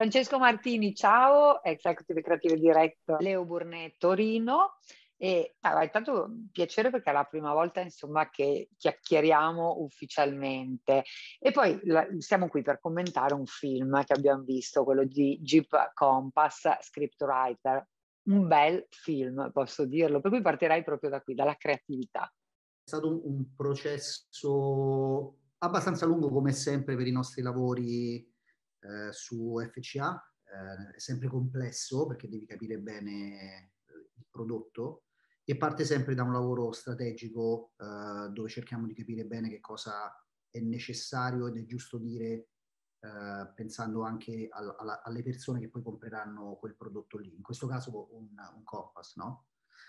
Francesco Martini, ciao, Executive Creative Director Leo Burnett Torino. E è tanto un piacere perché è la prima volta, insomma, che chiacchieriamo ufficialmente. E poi siamo qui per commentare un film che abbiamo visto, quello di Jeep Compass, Scriptwriter. Un bel film, posso dirlo. Per cui partirei proprio da qui, dalla creatività. È stato un processo abbastanza lungo, come sempre per i nostri lavori su FCA. È sempre complesso perché devi capire bene il prodotto e parte sempre da un lavoro strategico dove cerchiamo di capire bene che cosa è necessario ed è giusto dire, pensando anche alle persone che poi compreranno quel prodotto lì. In questo caso un Compass, no?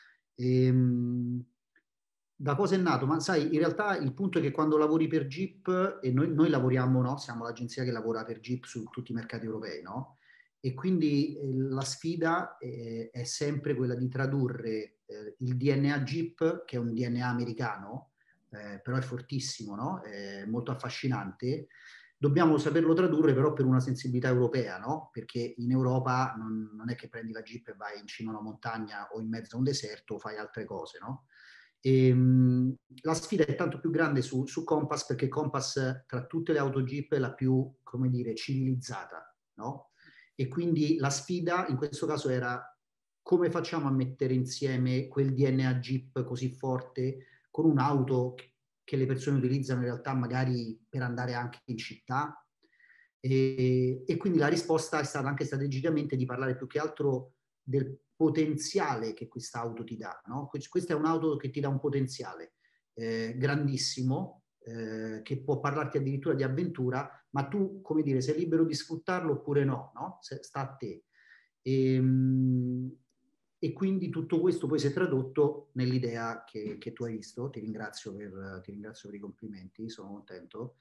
Da cosa è nato? Ma sai, in realtà il punto è che quando lavori per Jeep, e noi lavoriamo, no? Siamo l'agenzia che lavora per Jeep su tutti i mercati europei, no? E quindi la sfida è sempre quella di tradurre il DNA Jeep, che è un DNA americano, però è fortissimo, no? È molto affascinante. Dobbiamo saperlo tradurre però per una sensibilità europea, no? Perché in Europa non è che prendi la Jeep e vai in cima a una montagna o in mezzo a un deserto o fai altre cose, no? La sfida è tanto più grande su Compass perché Compass tra tutte le auto Jeep è la più, come dire, civilizzata, no? E quindi la sfida in questo caso era come facciamo a mettere insieme quel DNA Jeep così forte con un'auto che le persone utilizzano in realtà magari per andare anche in città. E quindi la risposta è stata anche strategicamente di parlare più che altro del potenziale che questa auto ti dà, no? Questa è un'auto che ti dà un potenziale grandissimo, che può parlarti addirittura di avventura, ma tu, come dire, sei libero di sfruttarlo oppure no, no? Sta a te. E quindi tutto questo poi si è tradotto nell'idea che tu hai visto. Ti ringrazio per i complimenti, sono contento.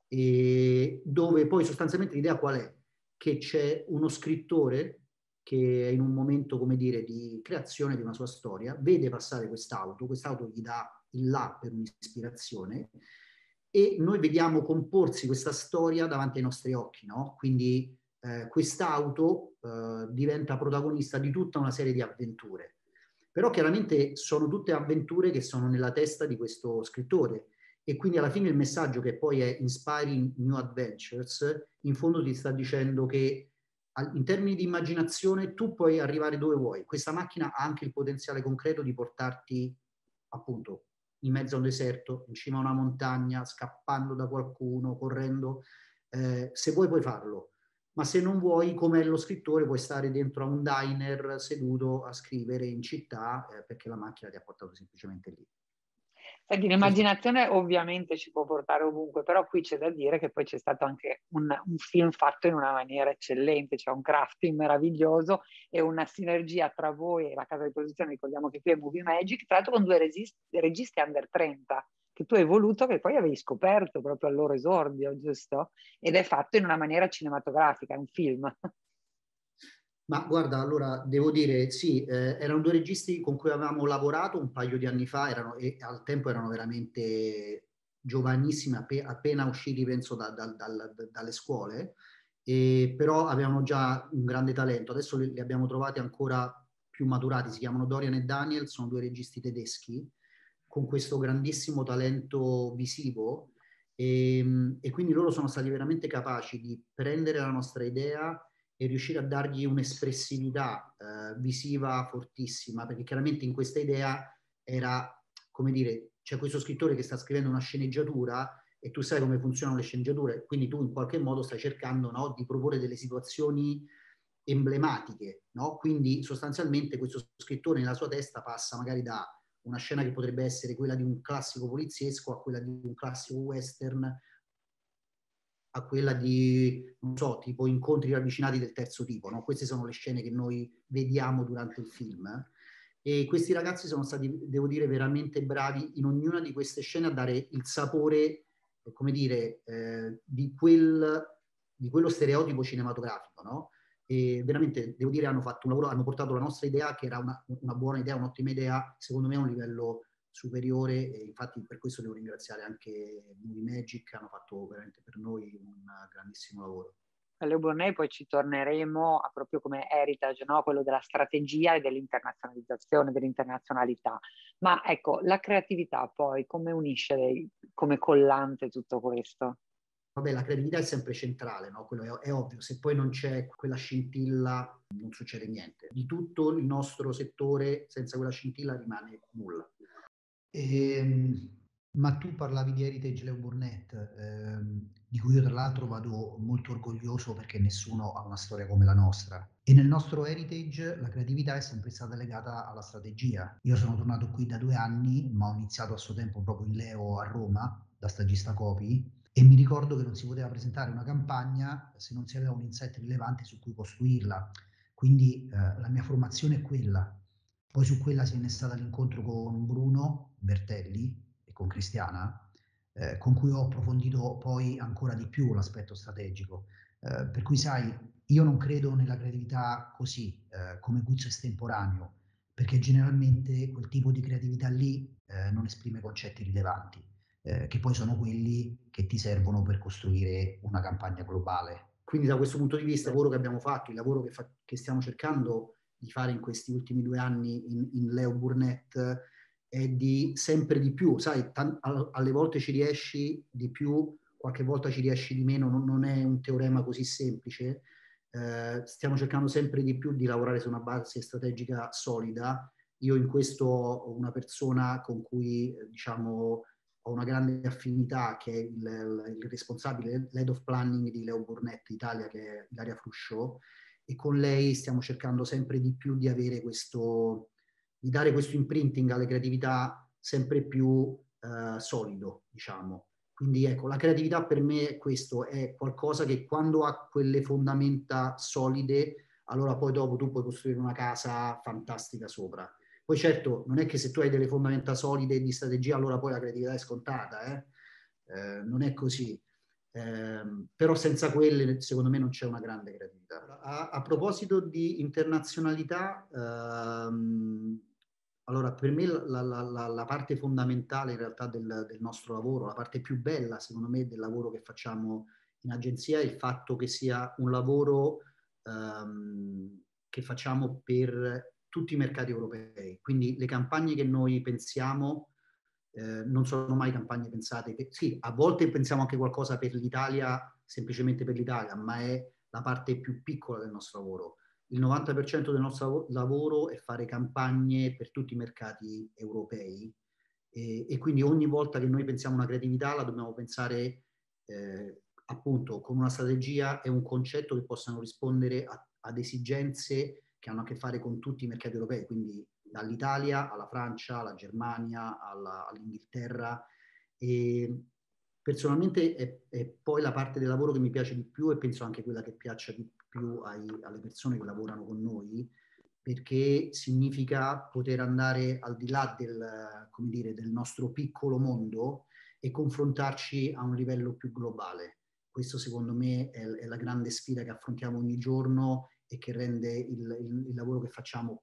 E dove poi sostanzialmente l'idea qual è? Che c'è uno scrittore che è in un momento, come dire, di creazione di una sua storia, vede passare quest'auto gli dà il là per un'ispirazione e noi vediamo comporsi questa storia davanti ai nostri occhi, no? Quindi quest'auto diventa protagonista di tutta una serie di avventure. Però chiaramente sono tutte avventure che sono nella testa di questo scrittore e quindi alla fine il messaggio che poi è Inspiring New Adventures, in fondo ti sta dicendo che in termini di immaginazione tu puoi arrivare dove vuoi. Questa macchina ha anche il potenziale concreto di portarti appunto in mezzo a un deserto, in cima a una montagna, scappando da qualcuno, correndo. Se vuoi puoi farlo, ma se non vuoi, come lo scrittore, puoi stare dentro a un diner seduto a scrivere in città perché la macchina ti ha portato semplicemente lì. Senti, l'immaginazione ovviamente ci può portare ovunque, però qui c'è da dire che poi c'è stato anche un film fatto in una maniera eccellente, c'è un crafting meraviglioso e una sinergia tra voi e la casa di produzione. Ricordiamo che qui è Movie Magic, tra l'altro con due registi under 30, che tu hai voluto, che poi avevi scoperto proprio al loro esordio, giusto? Ed è fatto in una maniera cinematografica, è un film. Ma guarda, allora devo dire, sì, erano due registi con cui avevamo lavorato un paio di anni fa, e al tempo erano veramente giovanissimi, appena usciti, penso, dalle scuole, però avevano già un grande talento. Adesso li abbiamo trovati ancora più maturati, si chiamano Dorian e Daniel, sono due registi tedeschi con questo grandissimo talento visivo e quindi loro sono stati veramente capaci di prendere la nostra idea e riuscire a dargli un'espressività visiva fortissima, perché chiaramente in questa idea era, come dire, c'è questo scrittore che sta scrivendo una sceneggiatura e tu sai come funzionano le sceneggiature, quindi tu in qualche modo stai cercando, no, di proporre delle situazioni emblematiche, no? Quindi sostanzialmente questo scrittore nella sua testa passa magari da una scena che potrebbe essere quella di un classico poliziesco a quella di un classico western a quella di, non so, tipo incontri ravvicinati del terzo tipo, no? Queste sono le scene che noi vediamo durante il film. E questi ragazzi sono stati, devo dire, veramente bravi in ognuna di queste scene a dare il sapore, come dire, di quello stereotipo cinematografico, no? E veramente, devo dire, hanno fatto un lavoro, hanno portato la nostra idea, che era una buona idea, un'ottima idea, secondo me a un livello superiore e infatti per questo devo ringraziare anche Movie Magic, hanno fatto veramente per noi un grandissimo lavoro. Leo Burnett poi ci torneremo proprio come heritage, no? Quello della strategia e dell'internazionalizzazione, dell'internazionalità. Ma ecco, la creatività poi come unisce come collante tutto questo? Vabbè, la creatività è sempre centrale, no? Quello è ovvio, se poi non c'è quella scintilla non succede niente. Di tutto il nostro settore, senza quella scintilla rimane nulla. Ma tu parlavi di Heritage Leo Burnett, di cui io tra l'altro vado molto orgoglioso perché nessuno ha una storia come la nostra. E nel nostro Heritage la creatività è sempre stata legata alla strategia. Io sono tornato qui da 2 anni, ma ho iniziato a suo tempo proprio in Leo a Roma, da stagista copy, e mi ricordo che non si poteva presentare una campagna se non si aveva un insight rilevante su cui costruirla. Quindi la mia formazione è quella. Poi su quella si è innestata l'incontro con Bruno Bertelli e con Cristiana, con cui ho approfondito poi ancora di più l'aspetto strategico. Per cui sai, io non credo nella creatività così, come guizzo estemporaneo, perché generalmente quel tipo di creatività lì non esprime concetti rilevanti, che poi sono quelli che ti servono per costruire una campagna globale. Quindi da questo punto di vista, il lavoro che abbiamo fatto, il lavoro che stiamo cercando di fare in questi ultimi 2 anni in Leo Burnett è di sempre di più, sai, alle volte ci riesci di più, qualche volta ci riesci di meno, non è un teorema così semplice. Stiamo cercando sempre di più di lavorare su una base strategica solida. Io in questo ho una persona con cui, diciamo, ho una grande affinità, che è il responsabile, l'head of planning di Leo Burnett Italia, che è Ilaria Fruscio, e con lei stiamo cercando sempre di più di avere di dare questo imprinting alle creatività sempre più solido, diciamo. Quindi ecco, la creatività per me è questo, è qualcosa che quando ha quelle fondamenta solide, allora poi dopo tu puoi costruire una casa fantastica sopra. Poi certo, non è che se tu hai delle fondamenta solide di strategia, allora poi la creatività è scontata, non è così. Però senza quelle, secondo me, non c'è una grande creatività. A proposito di internazionalità, allora per me la parte fondamentale in realtà del nostro lavoro, la parte più bella, secondo me, del lavoro che facciamo in agenzia è il fatto che sia un lavoro che facciamo per tutti i mercati europei. Quindi le campagne che noi pensiamo non sono mai campagne pensate che, sì, a volte pensiamo anche qualcosa per l'Italia, semplicemente per l'Italia, ma è la parte più piccola del nostro lavoro. Il 90% del nostro lavoro è fare campagne per tutti i mercati europei e quindi ogni volta che noi pensiamo una creatività la dobbiamo pensare appunto con una strategia e un concetto che possano rispondere ad esigenze che hanno a che fare con tutti i mercati europei, quindi dall'Italia alla Francia, alla Germania, all'Inghilterra. E personalmente è poi la parte del lavoro che mi piace di più e penso anche quella che piaccia di più alle persone che lavorano con noi, perché significa poter andare al di là come dire, del nostro piccolo mondo e confrontarci a un livello più globale. Questo secondo me è la grande sfida che affrontiamo ogni giorno e che rende il lavoro che facciamo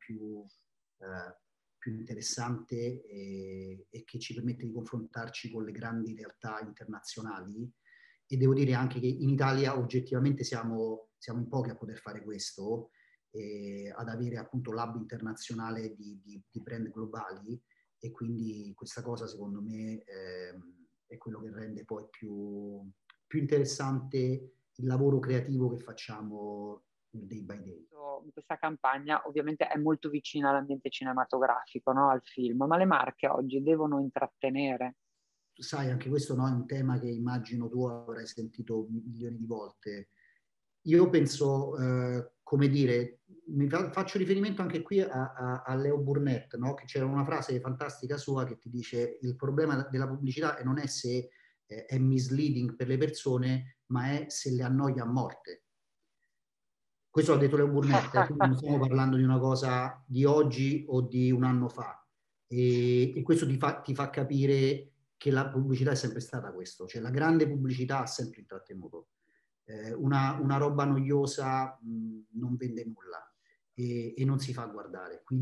più interessante e che ci permette di confrontarci con le grandi realtà internazionali. E devo dire anche che in Italia oggettivamente siamo in pochi a poter fare questo, ad avere appunto l'hub internazionale di brand globali, e quindi questa cosa secondo me è quello che rende poi più interessante il lavoro creativo che facciamo nel day by day. Questa campagna ovviamente è molto vicina all'ambiente cinematografico, no? Al film, ma le marche oggi devono intrattenere. Sai, anche questo no, è un tema che immagino tu avrai sentito milioni di volte. Io penso, come dire, faccio riferimento anche qui a Leo Burnett, no? Che c'era una frase fantastica sua che ti dice il problema della pubblicità non è se è misleading per le persone, ma è se le annoia a morte. Questo l'ha detto Leo Burnett, quindi non stiamo parlando di una cosa di oggi o di un anno fa. E questo ti fa capire che la pubblicità è sempre stata questo, cioè la grande pubblicità ha sempre intrattenuto. Una roba noiosa non vende nulla e non si fa guardare. Quindi